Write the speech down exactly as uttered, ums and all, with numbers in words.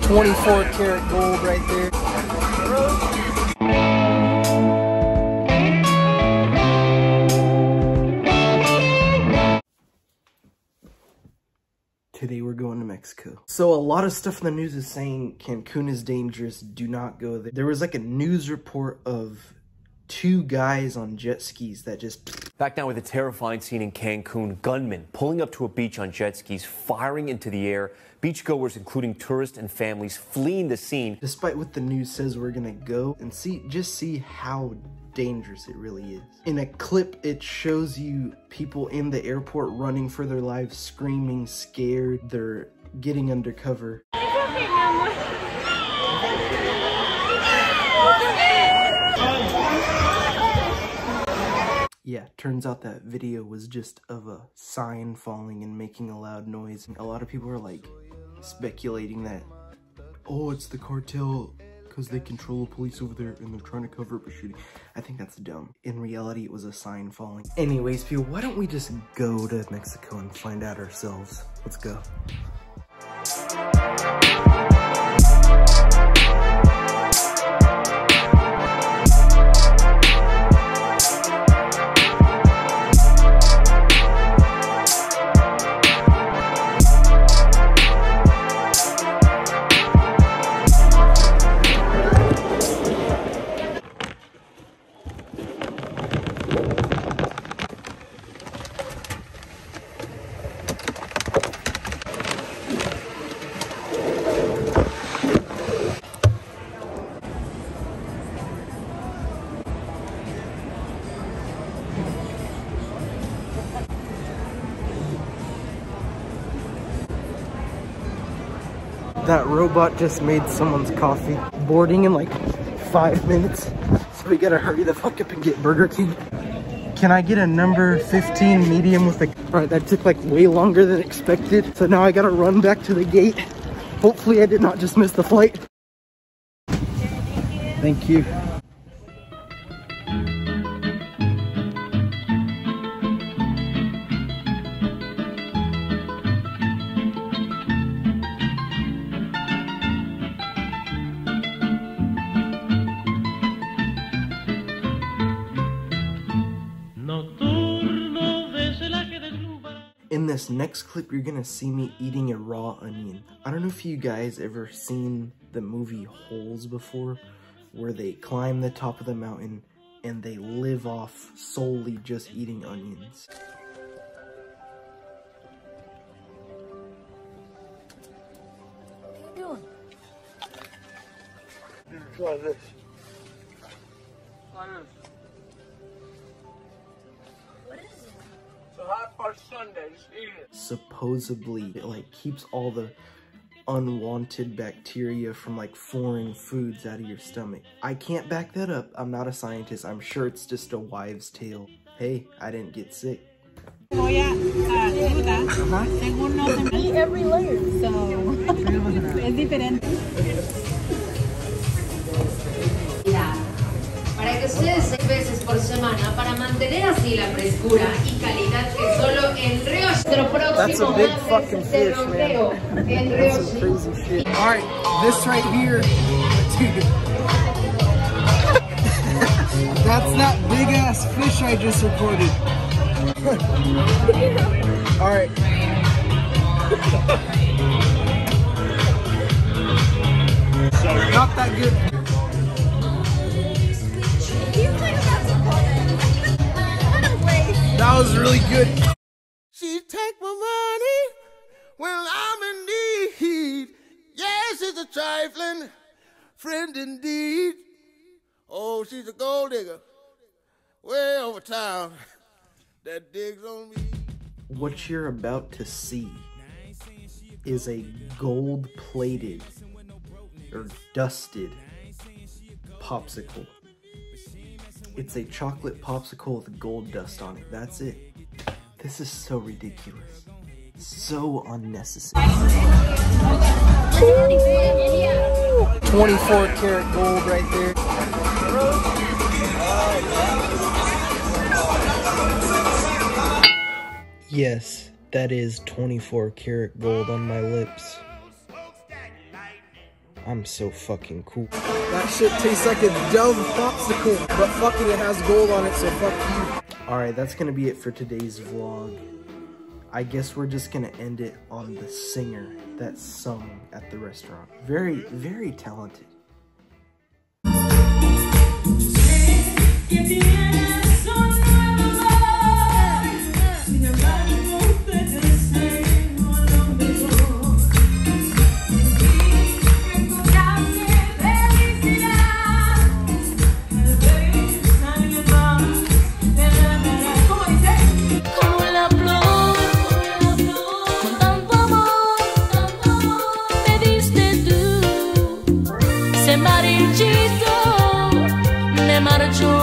twenty-four karat gold right there. Today we're going to Mexico. So a lot of stuff in the news is saying Cancun is dangerous, do not go there. There was like a news report of two guys on jet skis that just... Back now with a terrifying scene in Cancun. Gunmen pulling up to a beach on jet skis, firing into the air. Beachgoers, including tourists and families, fleeing the scene. Despite what the news says, we're gonna go and see, just see how dangerous it really is. In a clip, it shows you people in the airport running for their lives, screaming, scared. They're getting undercover. Yeah, turns out that video was just of a sign falling and making a loud noise. A lot of people are like speculating that, oh, it's the cartel because they control the police over there and they're trying to cover up a shooting. I think that's dumb. In reality, it was a sign falling. Anyways, people, why don't we just go to Mexico and find out ourselves? Let's go. That robot just made someone's coffee. Boarding in like five minutes. So we gotta hurry the fuck up and get Burger King. Can I get a number fifteen medium with a... Alright, that took like way longer than expected. So now I gotta run back to the gate. Hopefully I did not just miss the flight. Thank you. In this next clip, you're gonna see me eating a raw onion. I don't know if you guys ever seen the movie Holes before, where they climb the top of the mountain and they live off solely just eating onions. What are you doing? I'm gonna try this. Try this. What is it? It's a hot bar sundae, just eat it. Supposedly, it like keeps all the unwanted bacteria from like foreign foods out of your stomach. I can't back that up. I'm not a scientist. I'm sure it's just a wives' tale. Hey, I didn't get sick. Eat every layer, so es diferente. Para que ustedes seis veces por semana para mantener así la frescura y calidad que solo en Río. Nuestro próximo fucking fish, man. En That's some crazy shit. Alright, this right here, dude. That's that big ass fish I just recorded. Alright. Not that good. That was really good. She take my money when I'm in need. Yes, it's a trifling friend indeed. Oh, she's a gold digger way over town that digs on me. What you're about to see is a gold-plated or dusted popsicle. It's a chocolate popsicle with gold dust on it. That's it. This is so ridiculous. So unnecessary. twenty-four karat gold right there. Yes, that is twenty-four karat gold on my lips. I'm so fucking cool. That shit tastes like a Dove Popsicle, but fucking it has gold on it, so fuck you. Alright, that's gonna be it for today's vlog. I guess we're just gonna end it on the singer that sung at the restaurant. Very, very talented. Se marchito, me marchó.